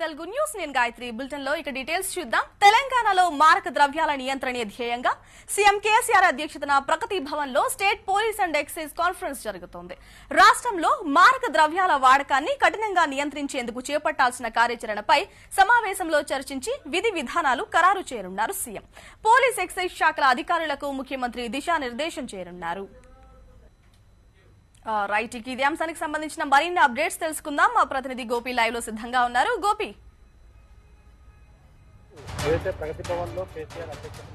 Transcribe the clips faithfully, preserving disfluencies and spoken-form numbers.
Channel good news నేను Gayatri bulletin లో ఇక డీటెయిల్స్ చూద్దాం. తెలంగాణలో మారక ద్రవ్యాల నియంత్రణ ధ్యేయంగా సీఎం కేసీఆర్ అధ్యక్షతన ప్రగతి భవన్ లో state police and excise conference జరుగుతోంది. రాష్ట్రంలో మారక ద్రవ్యాల వాడకాన్ని కఠినంగా నియంత్రించేందుకు చేపట్టాల్సిన కార్యాచరణపై సమావేశంలో చర్చించి విధి విధానాలు ఖరారు చేయనున్నారు సీఎం. పోలీస్ ఎక్సైజ్ శాఖల అధికారులకు ముఖ్యమంత్రి దిశానిర్దేశం చేయనున్నారు. రైట్, ఇదే అంశానికి సంబంధించిన మరిన్ని అప్డేట్స్ తెలుసుకుందాం. మా ప్రతినిధి గోపి లైవ్ లో సిద్ధంగా ఉన్నారు. గోపి, ఏదైతే ప్రగతి భవన్ లో కేసీఆర్ అధ్యక్షతన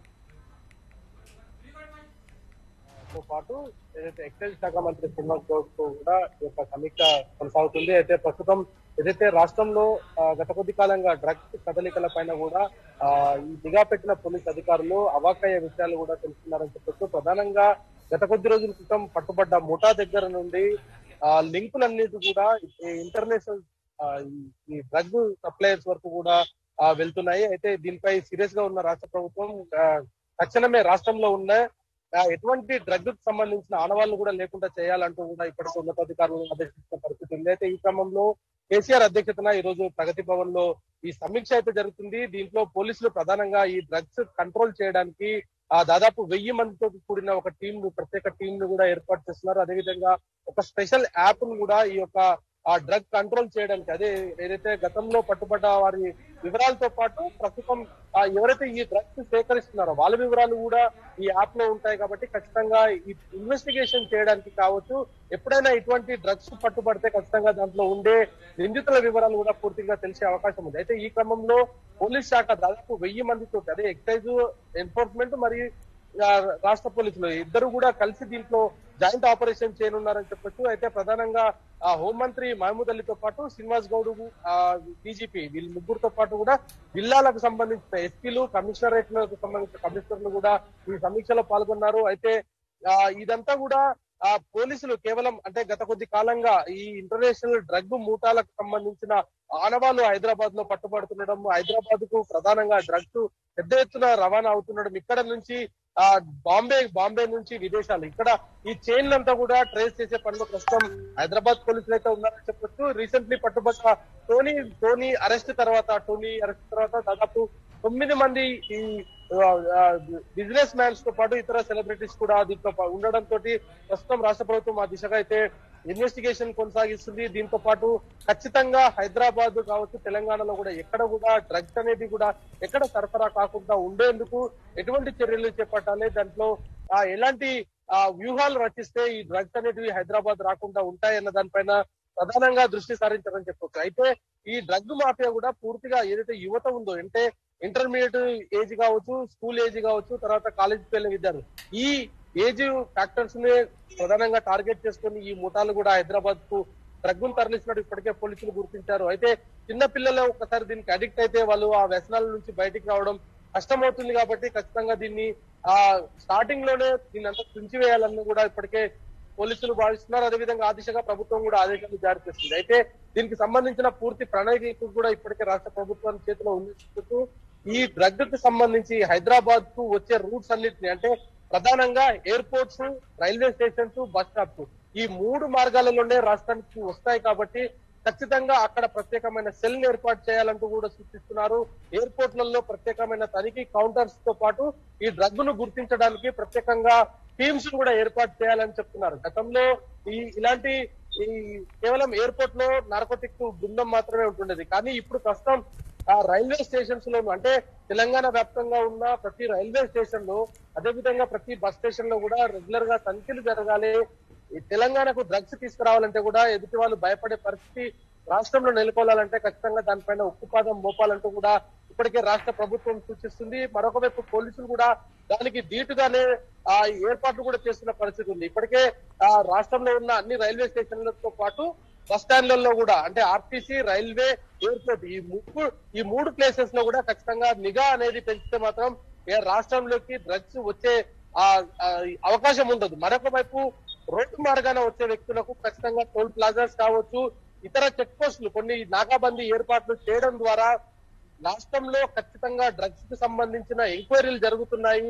తో పాటు ఏదైతే ఎక్సైజ్ శాఖ మంత్రి శ్రీనివాస్ గౌడ్ తో కూడా ఈ యొక్క సమీక్ష కొనసాగుతుంది. అయితే ప్రస్తుతం ఏదైతే రాష్ట్రంలో గత కొద్ది కాలంగా డ్రగ్స్ కదలికల పైన కూడా ఆ ఈ నిఘా పెట్టిన పోలీస్ అధికారులు అవాకయ్య విషయాలు కూడా తెలుస్తున్నారని చెప్పొచ్చు. ప్రధానంగా గత కొద్ది రోజుల క్రితం పట్టుబడ్డ ముఠా దగ్గర నుండి ఆ లింకులన్నిటి కూడా ఇంటర్నేషనల్ ఈ డ్రగ్ సప్లయర్స్ వరకు కూడా ఆ వెళ్తున్నాయి. అయితే దీనిపై సీరియస్ గా ఉన్న రాష్ట్ర ప్రభుత్వం తక్షణమే రాష్ట్రంలో ఉన్న ఎటువంటి డ్రగ్ కు సంబంధించిన ఆనవాళ్లు కూడా లేకుండా చేయాలంటూ కూడా ఇప్పటికే ఉన్నతాధికారులను ఆదేశించిన పరిస్థితి ఉంది. అయితే ఈ క్రమంలో కేసీఆర్ అధ్యక్షతన ఈ రోజు ప్రగతి భవన్ లో ఈ సమీక్ష అయితే జరుగుతుంది. దీంట్లో పోలీసులు ప్రధానంగా ఈ డ్రగ్స్ కంట్రోల్ చేయడానికి ఆ దాదాపు వెయ్యి మందితో కూడిన ఒక టీం ప్రత్యేక టీం ను కూడా ఏర్పాటు చేస్తున్నారు. అదేవిధంగా ఒక స్పెషల్ యాప్ ను కూడా ఈ యొక్క ఆ డ్రగ్ కంట్రోల్ చేయడానికి, అదే ఏదైతే గతంలో పట్టుబడ్డ వారి వివరాలతో పాటు ప్రస్తుతం ఎవరైతే ఈ డ్రగ్స్ సేకరిస్తున్నారో వాళ్ళ వివరాలు కూడా ఈ యాప్ లో ఉంటాయి. కాబట్టి ఖచ్చితంగా ఈ ఇన్వెస్టిగేషన్ చేయడానికి కావచ్చు, ఎప్పుడైనా ఇటువంటి డ్రగ్స్ పట్టుబడితే ఖచ్చితంగా దాంట్లో ఉండే నిందితుల వివరాలు కూడా పూర్తిగా తెలిసే అవకాశం ఉంది. అయితే ఈ క్రమంలో పోలీస్ శాఖ దాదాపు వెయ్యి మందితో, అదే ఎక్సైజ్ ఎన్ఫోర్స్మెంట్ మరియు రాష్ట్ర పోలీసులు ఇద్దరు కూడా కలిసి దీంట్లో జాయింట్ ఆపరేషన్ చేయనున్నారని చెప్పొచ్చు. అయితే ప్రధానంగా ఆ హోంమంత్రి మహమూద్ అలీతో పాటు శ్రీనివాస్ గౌడ్, డీజీపీ వీళ్ళ ముగ్గురుతో పాటు కూడా జిల్లాలకు సంబంధించిన ఎస్పీలు, కమిషనరేట్లకు సంబంధించిన కమిషనర్లు కూడా ఈ సమీక్షలో పాల్గొన్నారు. అయితే ఆ ఇదంతా కూడా ఆ పోలీసులు కేవలం అంటే గత కొద్ది కాలంగా ఈ ఇంటర్నేషనల్ డ్రగ్ మూటాలకు సంబంధించిన ఆనవాళ్లు హైదరాబాద్ లో పట్టుబడుతుండడం, హైదరాబాద్ కు ప్రధానంగా డ్రగ్స్ పెద్ద ఎత్తున రవాణా అవుతుండడం, ఇక్కడ నుంచి ఆ బాంబే బాంబే నుంచి విదేశాలు, ఇక్కడ ఈ చైన్లంతా కూడా ట్రేస్ చేసే పనిలో ప్రస్తుతం హైదరాబాద్ పోలీసులు అయితే ఉన్నారని చెప్పొచ్చు. రీసెంట్లీ పట్టుబడ్డ టోనీ టోనీ అరెస్ట్ తర్వాత టోనీ అరెస్ట్ తర్వాత దాదాపు తొమ్మిది మంది ఈ బిజినెస్ మ్యాన్స్ తో పాటు ఇతర సెలబ్రిటీస్ కూడా దీంతో ఉండడంతో ప్రస్తుతం రాష్ట్ర ప్రభుత్వం ఆ దిశగా అయితే ఇన్వెస్టిగేషన్ కొనసాగిస్తుంది. దీంతో పాటు ఖచ్చితంగా హైదరాబాద్ కావచ్చు, తెలంగాణలో కూడా ఎక్కడ కూడా డ్రగ్స్ అనేది కూడా ఎక్కడ సరఫరా కాకుండా ఉండేందుకు ఎటువంటి చర్యలు చేపట్టాలి, దాంట్లో ఆ ఎలాంటి ఆ వ్యూహాలు రచిస్తే ఈ డ్రగ్స్ అనేటివి హైదరాబాద్ రాకుండా ఉంటాయన్న దానిపైన ప్రధానంగా దృష్టి సారించారని చెప్పొచ్చు. అయితే ఈ డ్రగ్ మాఫియా కూడా పూర్తిగా ఏదైతే యువత ఉందో, అంటే ఇంటర్మీడియట్ ఏజ్ కావచ్చు, స్కూల్ ఏజ్ కావచ్చు, తర్వాత కాలేజీకి వెళ్ళే విద్యార్థులు, ఈ ఏజ్ ఫ్యాక్టర్స్ ని ప్రధానంగా టార్గెట్ చేసుకుని ఈ ముఠాలు కూడా హైదరాబాద్ కు డ్రగ్గును తరలిస్తున్నట్టు ఇప్పటికే పోలీసులు గుర్తించారు. అయితే చిన్న పిల్లలు ఒకసారి దీనికి అడిక్ట్ అయితే వాళ్ళు ఆ వ్యసనాల నుంచి బయటికి రావడం కష్టమవుతుంది. కాబట్టి ఖచ్చితంగా దీన్ని ఆ స్టార్టింగ్ లోనే దీన్ని అంతా తుంచివేయాలని కూడా ఇప్పటికే పోలీసులు భావిస్తున్నారు. అదేవిధంగా ఆ దిశగా ప్రభుత్వం కూడా ఆదేశాలు జారీ చేస్తుంది. అయితే దీనికి సంబంధించిన పూర్తి ప్రణాళిక కూడా ఇప్పటికే రాష్ట్ర ప్రభుత్వం చేతిలో ఉంది. ఈ డ్రగ్ కు సంబంధించి హైదరాబాద్ కు వచ్చే రూట్స్ అన్నిటిని, అంటే ప్రధానంగా airports, railway stations, bus stops, ఈ మూడు మార్గాలలోనే రాష్ట్రానికి వస్తాయి. కాబట్టి ఖచ్చితంగా అక్కడ ప్రత్యేకమైన సెల్ ని ఏర్పాటు చేయాలంటూ కూడా సూచిస్తున్నారు. ఎయిర్పోర్ట్లలో ప్రత్యేకమైన తనిఖీ కౌంటర్స్ తో పాటు ఈ డ్రగ్ ను గుర్తించడానికి ప్రత్యేకంగా టీమ్స్ కూడా ఏర్పాటు చేయాలని చెప్తున్నారు. గతంలో ఈ ఇలాంటి ఈ కేవలం ఎయిర్పోర్ట్ లో నార్కోటిక్ బృందం మాత్రమే ఉంటుండేది. కానీ ఇప్పుడు ప్రస్తుతం ఆ రైల్వే స్టేషన్స్ లో, అంటే తెలంగాణ వ్యాప్తంగా ఉన్న ప్రతి రైల్వే స్టేషన్ లో, అదేవిధంగా ప్రతి బస్ స్టేషన్ లో కూడా రెగ్యులర్ గా తనిఖీలు జరగాలి. ఈ తెలంగాణకు డ్రగ్స్ తీసుకురావాలంటే కూడా ఎదుటి వాళ్ళు భయపడే పరిస్థితి రాష్ట్రంలో నెలకొల్పాలంటే ఖచ్చితంగా దానిపైన ఉక్కుపాదం మోపాలంటూ కూడా ఇప్పటికే రాష్ట్ర ప్రభుత్వం సూచిస్తుంది. మరొక వైపు పోలీసులు కూడా దానికి ధీటుగానే ఆ ఏర్పాట్లు కూడా చేస్తున్న పరిస్థితి ఉంది. ఇప్పటికే ఆ రాష్ట్రంలో ఉన్న అన్ని రైల్వే స్టేషన్లతో పాటు బస్ స్టాండ్లలో కూడా, అంటే ఆర్టీసీ, రైల్వే, ఎయిర్పోర్ట్, ఈ ముగ్గురు ఈ మూడు ప్లేసెస్ లో కూడా ఖచ్చితంగా నిఘా అనేది పెంచితే మాత్రం ఏ రాష్ట్రంలోకి డ్రగ్స్ వచ్చే ఆ అవకాశం ఉండదు. మరొక వైపు రోడ్డు మార్గాన వచ్చే వ్యక్తులకు ఖచ్చితంగా టోల్ ప్లాజాస్ కావచ్చు, ఇతర చెక్ పోస్టులు, కొన్ని నాకాబందీ ఏర్పాట్లు చేయడం ద్వారా రాష్ట్రంలో ఖచ్చితంగా డ్రగ్స్ కు సంబంధించిన ఎంక్వైరీలు జరుగుతున్నాయి.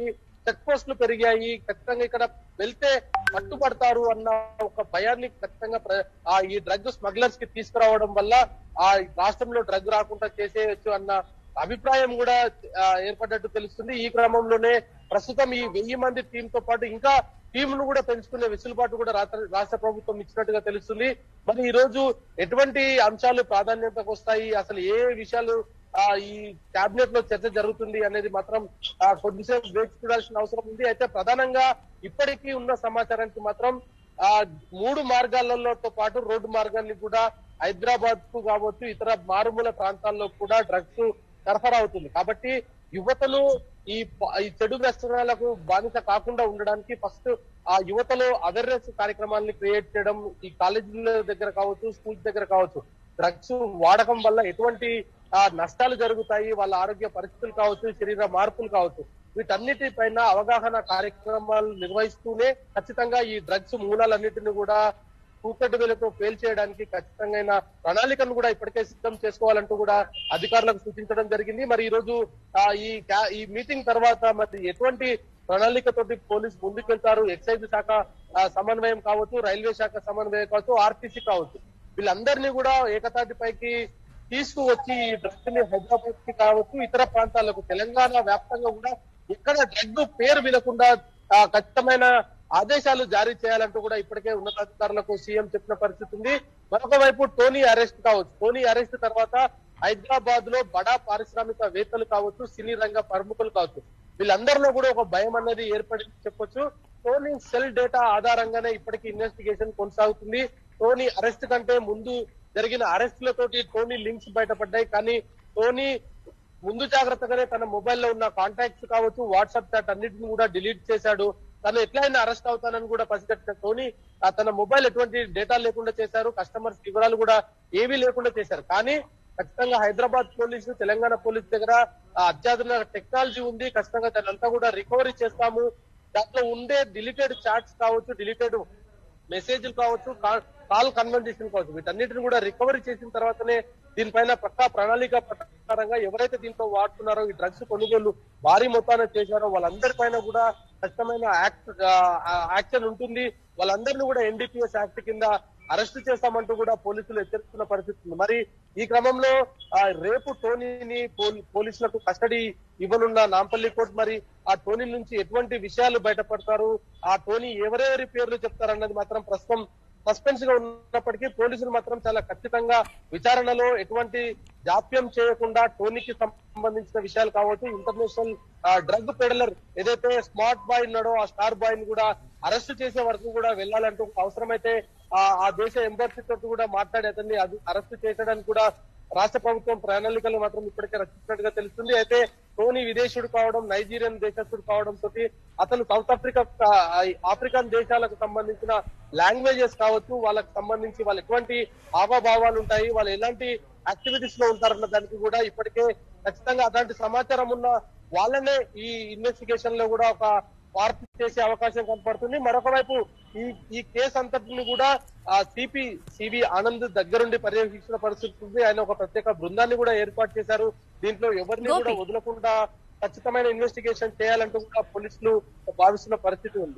చెక్ పోస్టులు పెరిగాయి, ఖచ్చితంగా ఇక్కడ వెళ్తే పట్టుబడతారు అన్న ఒక భయాన్ని ఖచ్చితంగా ఆ ఈ డ్రగ్ స్మగ్లర్స్ కి తీసుకురావడం వల్ల ఆ రాష్ట్రంలో డ్రగ్ రాకుండా చేసేయచ్చు అన్న అభిప్రాయం కూడా ఏర్పడ్డట్టు తెలుస్తుంది. ఈ క్రమంలోనే ప్రస్తుతం ఈ వెయ్యి మంది టీం తో పాటు ఇంకా టీం ను కూడా పెంచుకునే వెసులుబాటు కూడా రాష్ట్ర ప్రభుత్వం ఇచ్చినట్టుగా తెలుస్తుంది. మరి ఈ రోజు ఎటువంటి అంశాలు ప్రాధాన్యతకు వస్తాయి, అసలు ఏ విషయాలు ఆ ఈ కేబినెట్ లో చర్చ జరుగుతుంది అనేది మాత్రం కొద్దిసేపు వేచి చూడాల్సిన అవసరం ఉంది. అయితే ప్రధానంగా ఇప్పటికీ ఉన్న సమాచారానికి మాత్రం ఆ మూడు మార్గాలతో పాటు రోడ్డు మార్గాన్ని కూడా హైదరాబాద్ కు కావచ్చు ఇతర మారుమూల ప్రాంతాల్లో కూడా డ్రగ్స్ సరఫరా అవుతుంది. కాబట్టి యువతలు ఈ ఈ చెడు వ్యసనాలకు బానిస కాకుండా ఉండడానికి ఫస్ట్ ఆ యువతలో అవేర్నెస్ కార్యక్రమాన్ని క్రియేట్ చేయడం, ఈ కాలేజీల దగ్గర కావచ్చు స్కూల్స్ దగ్గర కావచ్చు డ్రగ్స్ వాడకం వల్ల ఎటువంటి ఆ నష్టాలు జరుగుతాయి, వాళ్ళ ఆరోగ్య పరిస్థితులు కావచ్చు, శరీర మార్పులు కావచ్చు, వీటన్నిటి పైన అవగాహన కార్యక్రమాలు నిర్వహిస్తూనే ఖచ్చితంగా ఈ డ్రగ్స్ మూలాలన్నిటిని కూడా కూకటి వేలతో పేల్చేయడానికి ఖచ్చితంగా ప్రణాళికను కూడా ఇప్పటికే సిద్ధం చేసుకోవాలంటూ కూడా అధికారులకు సూచించడం జరిగింది. మరి ఈ రోజు ఈ ఈ మీటింగ్ తర్వాత మరి ఎటువంటి ప్రణాళికతోటి పోలీసు ముందుకెళ్తారు, ఎక్సైజ్ శాఖ సమన్వయం కావచ్చు, రైల్వే శాఖ సమన్వయం కావచ్చు, ఆర్టీసీ కావచ్చు, వీళ్ళందరినీ కూడా ఏకతాటిపైకి తీసుకువచ్చి ఈ డ్రగ్ ని హైదరాబాద్ కి కావచ్చు ఇతర ప్రాంతాలకు తెలంగాణ వ్యాప్తంగా కూడా ఎక్కడ డ్రగ్ పేరు వినకుండా ఖచ్చితమైన ఆదేశాలు జారీ చేయాలంటూ కూడా ఇప్పటికే ఉన్నతాధికారులకు సీఎం చెప్పిన పరిస్థితి ఉంది. మరొక వైపు టోనీ అరెస్ట్ కావచ్చు, టోనీ అరెస్ట్ తర్వాత హైదరాబాద్ లో బడా పారిశ్రామికవేత్తలు కావచ్చు, సినీ రంగ ప్రముఖులు కావచ్చు, వీళ్ళందరిలో కూడా ఒక భయం అనేది ఏర్పడింది చెప్పొచ్చు. టోనీ సెల్ డేటా ఆధారంగానే ఇప్పటికీ ఇన్వెస్టిగేషన్ కొనసాగుతుంది. టోనీ అరెస్ట్ కంటే ముందు జరిగిన అరెస్టులతోటి టోనీ లింక్స్ బయటపడ్డాయి. కానీ టోనీ ముందు జాగ్రత్తగానే తన మొబైల్లో ఉన్న కాంటాక్ట్స్ కావచ్చు, వాట్సాప్ చాట్ అన్నిటిని కూడా డిలీట్ చేశాడు. తను ఎట్లయినా అరెస్ట్ అవుతానని కూడా పసిగట్టిన టోనీ తన మొబైల్ ఎటువంటి డేటా లేకుండా చేశారు, కస్టమర్స్ వివరాలు కూడా ఏవీ లేకుండా చేశారు. కానీ ఖచ్చితంగా హైదరాబాద్ పోలీసు, తెలంగాణ పోలీసు దగ్గర అత్యాధునిక టెక్నాలజీ ఉంది. ఖచ్చితంగా దానంతా కూడా రికవరీ చేస్తాము. దాంట్లో ఉండే డిలీటెడ్ చాట్స్ కావచ్చు, డిలీటెడ్ మెసేజ్లు కావచ్చు, కాల్ కన్వర్జేషన్ కావచ్చు, వీటన్నిటిని కూడా రికవరీ చేసిన తర్వాతనే దీనిపైన పక్కా ప్రణాళిక ప్రకారంగా ఎవరైతే దీంట్లో వాడుతున్నారో, ఈ డ్రగ్స్ కొనుగోలు భారీ మొత్తాన చేశారో వాళ్ళందరిపైన కూడా ఖచ్చితమైన యాక్ట్ యాక్షన్ ఉంటుంది. వాళ్ళందరినీ కూడా ఎన్డీపీఎస్ యాక్ట్ కింద అరెస్ట్ చేస్తామంటూ కూడా పోలీసులు హెచ్చరిస్తున్న పరిస్థితి ఉంది. మరి ఈ క్రమంలో రేపు టోనీని పోలీసులకు కస్టడీ ఇవ్వనున్న నాంపల్లి కోర్టు మరి ఆ టోనీ నుంచి ఎటువంటి విషయాలు బయటపడతారు, ఆ టోనీ ఎవరెవరి పేర్లు చెప్తారన్నది మాత్రం ప్రస్తుతం సస్పెన్స్ గా ఉన్నప్పటికీ పోలీసులు మాత్రం చాలా ఖచ్చితంగా విచారణలో ఎటువంటి జాప్యం చేయకుండా టోనీకి సంబంధించిన విషయాలు కావచ్చు, ఇంటర్నేషనల్ డ్రగ్ పెడలర్ ఏదైతే స్మార్ట్ బాయ్ ఉన్నాడో ఆ స్టార్ బాయ్ ని కూడా అరెస్ట్ చేసే వరకు కూడా వెళ్లాలంటూ అవసరమైతే ఆ దేశ ఎంబసీతో కూడా మాట్లాడి అతన్ని అరెస్ట్ చేయడానికి కూడా రాష్ట్ర ప్రభుత్వం ప్రణాళికలు మాత్రం ఇప్పటికే రచించినట్టుగా తెలుస్తుంది. అయితే టోనీ విదేశీయుడు కావడం, నైజీరియన్ దేశస్తుడు కావడం తోటి అతను సౌత్ ఆఫ్రికా ఆఫ్రికన్ దేశాలకు సంబంధించిన లాంగ్వేజెస్ కావచ్చు, వాళ్ళకి సంబంధించి వాళ్ళు ఎటువంటి హావభావాలు ఉంటాయి, వాళ్ళు ఎలాంటి యాక్టివిటీస్ లో ఉంటారన్న దానికి కూడా ఇప్పటికే ఖచ్చితంగా అలాంటి సమాచారం ఉన్న వాళ్ళనే ఈ ఇన్వెస్టిగేషన్ లో కూడా ఒక మార్పు చేసే అవకాశం కనపడుతుంది. మరొక వైపు ఈ ఈ కేసు అంతటిని కూడా సిపి సివి ఆనంద్ దగ్గరుండి పర్యవేక్షించిన పరిస్థితి ఉంది. ఆయన ఒక ప్రత్యేక బృందాన్ని కూడా ఏర్పాటు చేశారు. దీంట్లో ఎవరిని కూడా వదలకుండా ఖచ్చితమైన ఇన్వెస్టిగేషన్ చేయాలంటూ కూడా పోలీసులు భావిస్తున్న పరిస్థితి ఉంది.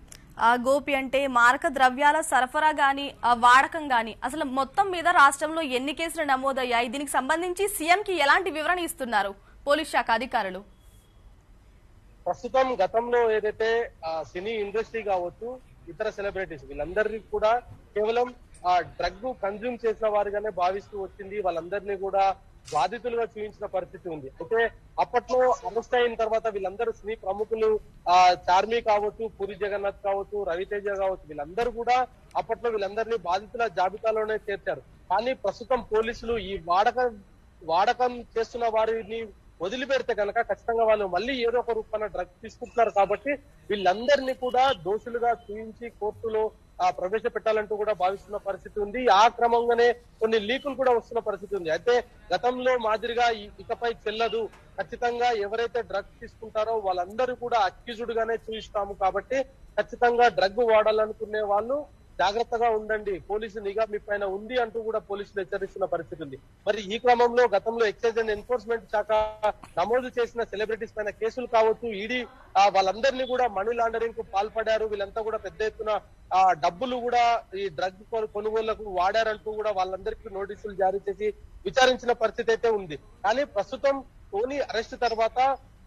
ఆ గోపి అంటే మారక ద్రవ్యాల సరఫరా గాని వాడకం గాని అసలు మొత్తం మీద రాష్ట్రంలో ఎన్ని కేసులు నమోదయ్యాయి, దీనికి సంబంధించి సీఎం కి ఎలాంటి వివరణ ఇస్తున్నారు పోలీస్ శాఖ అధికారులు? ప్రస్తుతం గతంలో ఏదైతే సినీ ఇండస్ట్రీ కావచ్చు, ఇతర సెలబ్రిటీస్ వీళ్ళందరినీ కూడా కేవలం ఆ డ్రగ్ కన్జ్యూమ్ చేసిన వారిగానే భావిస్తూ వచ్చింది. వాళ్ళందరినీ కూడా బాధితులుగా చూపించిన పరిస్థితి ఉంది. అయితే అప్పట్లో అరెస్ట్ అయిన తర్వాత వీళ్ళందరూ సినీ ప్రముఖులు ఆ చార్మి కావచ్చు, పూరి జగన్నాథ్ కావచ్చు, రవితేజ కావచ్చు, వీళ్ళందరూ కూడా అప్పట్లో వీళ్ళందరినీ బాధితుల జాబితాలోనే చేర్చారు. కానీ ప్రస్తుతం పోలీసులు ఈ వాడకం వాడకం చేస్తున్న వారిని వదిలిపెడితే కనుక ఖచ్చితంగా వాళ్ళు మళ్ళీ ఏదో ఒక రూపాన డ్రగ్స్ తీసుకుంటున్నారు. కాబట్టి వీళ్ళందరినీ కూడా దోషులుగా చూపించి కోర్టులో ఆ ప్రవేశపెట్టాలంటూ కూడా భావిస్తున్న పరిస్థితి ఉంది. ఆ క్రమంగానే కొన్ని లీకులు కూడా వస్తున్న పరిస్థితి ఉంది. అయితే గతంలో మాదిరిగా ఇకపై చెల్లదు, ఖచ్చితంగా ఎవరైతే డ్రగ్స్ తీసుకుంటారో వాళ్ళందరూ కూడా అక్యూజ్డ్ గానే చూపిస్తాము. కాబట్టి ఖచ్చితంగా డ్రగ్ వాడాలనుకునే వాళ్ళు జాగ్రత్తగా ఉండండి, పోలీసు నిఘా మీ పైన ఉంది అంటూ కూడా పోలీసులు హెచ్చరిస్తున్న పరిస్థితి ఉంది. మరి ఈ క్రమంలో గతంలో ఎక్సైజ్ అండ్ ఎన్ఫోర్స్మెంట్ శాఖ నమోదు చేసిన సెలబ్రిటీస్ పైన కేసులు కావచ్చు, ఈడీ వాళ్ళందరినీ కూడా మనీ లాండరింగ్ కు పాల్పడారు, వీళ్ళంతా కూడా పెద్ద ఎత్తున ఆ డబ్బులు కూడా ఈ డ్రగ్ కొనుగోళ్లకు వాడారంటూ కూడా వాళ్ళందరికీ నోటీసులు జారీ చేసి విచారించిన పరిస్థితి అయితే ఉంది. కానీ ప్రస్తుతం టోనీ అరెస్ట్ తర్వాత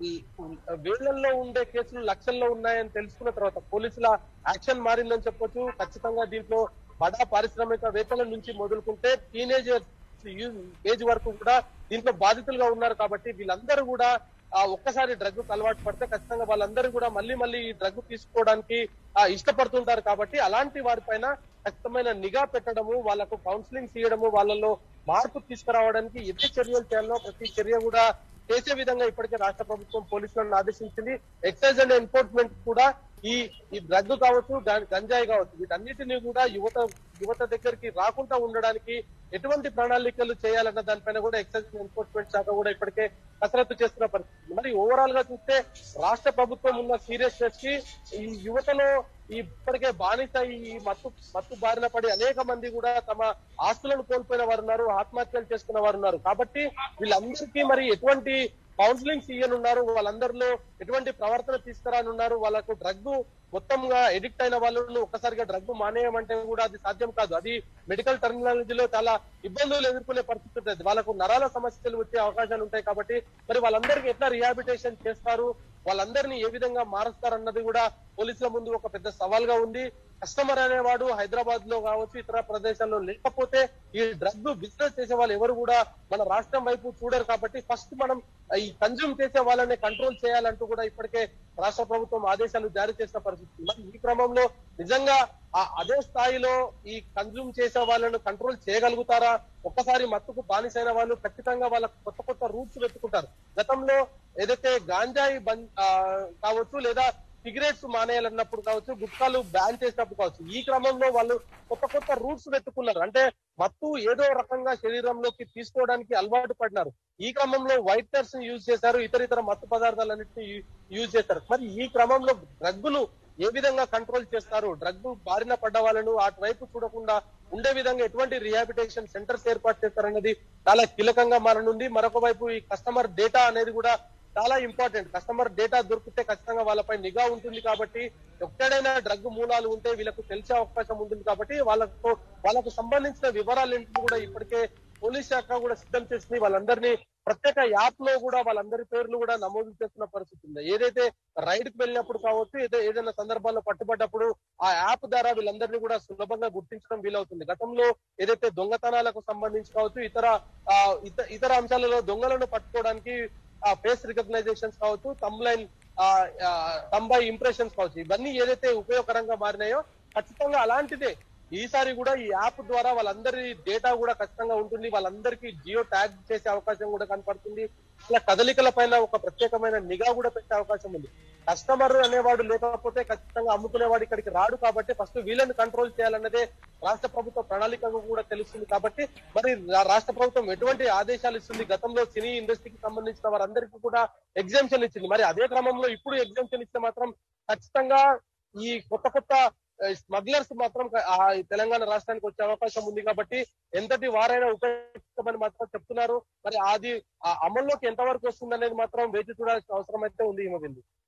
వేలల్లో ఉండే కేసులు లక్షల్లో ఉన్నాయని తెలుసుకున్న తర్వాత పోలీసుల యాక్షన్ మారిందని చెప్పొచ్చు. ఖచ్చితంగా దీంట్లో బడా పారిశ్రామికవేత్తల నుంచి మొదలుకుంటే టీనేజర్ ఏజ్ వరకు కూడా దీంట్లో బాధితులుగా ఉన్నారు. కాబట్టి వీళ్ళందరూ కూడా ఆ ఒక్కసారి డ్రగ్ అలవాటు పడితే ఖచ్చితంగా వాళ్ళందరూ కూడా మళ్ళీ మళ్ళీ ఈ డ్రగ్ తీసుకోవడానికి ఆ ఇష్టపడుతుంటారు. కాబట్టి అలాంటి వారిపైన ఖచ్చితమైన నిఘా పెట్టడము, వాళ్ళకు కౌన్సిలింగ్ చేయడము, వాళ్ళలో మార్పు తీసుకురావడానికి ఎన్ని చర్యలు చేయాలో ప్రతి చర్య కూడా చేసే విధంగా ఇప్పటికే రాష్ట్ర ప్రభుత్వం పోలీసులను ఆదేశించింది. ఎక్సైజ్ అండ్ ఎన్ఫోర్స్మెంట్ కూడా ఈ ఈ డ్రగ్ కావచ్చు, గంజాయి కావచ్చు, వీటన్నిటిని కూడా యువత యువత దగ్గరికి రాకుండా ఉండడానికి ఎటువంటి ప్రణాళికలు చేయాలన్న దానిపైన కూడా ఎక్సైజ్ ఎన్ఫోర్స్మెంట్ శాఖ కూడా ఇప్పటికే కసరత్తు చేస్తున్న పరిస్థితి. మరి ఓవరాల్ గా చూస్తే రాష్ట్ర ప్రభుత్వం ఉన్న సీరియస్నెస్ కి ఈ యువతలో ఇప్పటికే బానిస ఈ మత్తు మత్తు బారిన పడి అనేక మంది కూడా తమ ఆస్తులను కోల్పోయిన వారు ఉన్నారు, ఆత్మహత్యలు చేసుకున్న వారు ఉన్నారు. కాబట్టి వీళ్ళందరికీ మరి ఎటువంటి కౌన్సిలింగ్ ఇయ్యనున్నారు, వాళ్ళందరిలో ఎటువంటి ప్రవర్తన తీసుకురానున్నారు, వాళ్ళకు డ్రగ్ మొత్తంగా ఎడిక్ట్ అయిన వాళ్ళను ఒక్కసారిగా డ్రగ్ మానేయమంటే కూడా అది సాధ్యం కాదు. అది మెడికల్ టెర్మినాలజీలో చాలా ఇబ్బందులు ఎదుర్కొనే పరిస్థితి ఉంటుంది. వాళ్ళకు నరాల సమస్యలు వచ్చే అవకాశాలు ఉంటాయి. కాబట్టి మరి వాళ్ళందరికీ ఎట్లా రిహాబిటేషన్ చేస్తారు, వాళ్ళందరినీ ఏ విధంగా మారుస్తారన్నది కూడా పోలీసుల ముందు ఒక పెద్ద సవాల్గా ఉంది. కస్టమర్ అనేవాడు హైదరాబాద్ లో కావచ్చు, ఇతర ప్రదేశాల్లో లేకపోతే ఈ డ్రగ్ బిజినెస్ చేసే వాళ్ళు ఎవరు కూడా మన రాష్ట్రం వైపు చూడరు. కాబట్టి ఫస్ట్ మనం ఈ కన్జ్యూమ్ చేసే వాళ్ళని కంట్రోల్ చేయాలంటూ కూడా ఇప్పటికే రాష్ట్ర ప్రభుత్వం ఆదేశాలు జారీ చేసిన పరిస్థితి. మరి ఈ క్రమంలో నిజంగా అదే స్థాయిలో ఈ కన్జ్యూమ్ చేసే వాళ్ళను కంట్రోల్ చేయగలుగుతారా? ఒక్కసారి మత్తుకు బానిసైన వాళ్ళు ఖచ్చితంగా వాళ్ళకు కొత్త కొత్త రూట్స్ వెతుకుంటారు. గతంలో ఏదైతే గాంజాయి బంద్ కావచ్చు, లేదా సిగరెట్స్ మానేయాలన్నప్పుడు కావచ్చు, గుట్కాలు బ్యాన్ చేసినప్పుడు కావచ్చు, ఈ క్రమంలో వాళ్ళు కొత్త కొత్త రూట్స్ వెతుకున్నారు. అంటే మత్తు ఏదో రకంగా శరీరంలోకి తీసుకోవడానికి అలవాటు పడినారు. ఈ క్రమంలో వైట్నర్స్ ని యూజ్ చేశారు, ఇతర ఇతర మత్తు పదార్థాలన్నింటినీ యూజ్ చేశారు. మరి ఈ క్రమంలో డ్రగ్గును ఏ విధంగా కంట్రోల్ చేస్తారు, డ్రగ్ బారిన పడ్డ వాళ్ళను అటువైపు చూడకుండా ఉండే విధంగా ఎటువంటి రిహాబిటేషన్ సెంటర్స్ ఏర్పాటు చేస్తారన్నది చాలా కీలకంగా మారనుంది. మరొక వైపు ఈ కస్టమర్ డేటా అనేది కూడా చాలా ఇంపార్టెంట్. కస్టమర్ డేటా దొరికితే ఖచ్చితంగా వాళ్ళపై నిఘా ఉంటుంది. కాబట్టి ఎక్కడైనా డ్రగ్ మూలాలు ఉంటే వీళ్ళకు తెలిసే అవకాశం ఉంటుంది. కాబట్టి వాళ్ళకు వాళ్ళకు సంబంధించిన వివరాలన్నింటినీ కూడా ఇప్పటికే పోలీస్ శాఖ కూడా సిద్ధం చేసింది. వాళ్ళందరినీ ప్రత్యేక యాప్ లో కూడా వాళ్ళందరి పేర్లు కూడా నమోదు చేస్తున్న పరిస్థితి ఉంది. ఏదైతే రైడ్ కు వెళ్ళినప్పుడు కావచ్చు, ఏదైనా సందర్భాల్లో పట్టుబడ్డప్పుడు ఆ యాప్ ద్వారా వీళ్ళందరినీ కూడా సులభంగా గుర్తించడం వీలవుతుంది. గతంలో ఏదైతే దొంగతనాలకు సంబంధించి కావచ్చు, ఇతర ఇతర అంశాలలో దొంగలను పట్టుకోవడానికి ఆ ఫేస్ రికగ్నైజేషన్స్ కావచ్చు, తంబ్లైన్ తంబై ఇంప్రెషన్స్ కావచ్చు, ఇవన్నీ ఏదైతే ఉపయోగకరంగా మారినాయో ఖచ్చితంగా అలాంటిదే ఈసారి కూడా ఈ యాప్ ద్వారా వాళ్ళందరి డేటా కూడా ఖచ్చితంగా ఉంటుంది. వాళ్ళందరికీ జియో ట్యాగ్ చేసే అవకాశం కూడా కనపడుతుంది. ఇలా కదలికల పైన ఒక ప్రత్యేకమైన నిఘా కూడా పెట్టే అవకాశం ఉంది. కస్టమర్ అనేవాడు లేకపోతే ఖచ్చితంగా అమ్ముకునేవాడు ఇక్కడికి రాడు. కాబట్టి ఫస్ట్ వీళ్ళని కంట్రోల్ చేయాలన్నదే రాష్ట్ర ప్రభుత్వ ప్రణాళిక కూడా తెలుస్తుంది. కాబట్టి మరి రాష్ట్ర ప్రభుత్వం ఎటువంటి ఆదేశాలు ఇస్తుంది? గతంలో సినీ ఇండస్ట్రీకి సంబంధించిన వారందరికీ కూడా ఎగ్జామ్షన్ ఇచ్చింది. మరి అదే క్రమంలో ఇప్పుడు ఎగ్జామ్షన్ ఇస్తే మాత్రం ఖచ్చితంగా ఈ కొత్త కొత్త స్మగ్లర్స్ మాత్రం తెలంగాణ రాష్ట్రానికి వచ్చే అవకాశం ఉంది. కాబట్టి ఎంతటి వారైనా ఉపయోగిస్తామని మాత్రం చెప్తున్నారు. మరి అది అమల్లోకి ఎంతవరకు వస్తుంది అనేది మాత్రం వేచి చూడాల్సిన అవసరం అయితే ఉంది. ఈ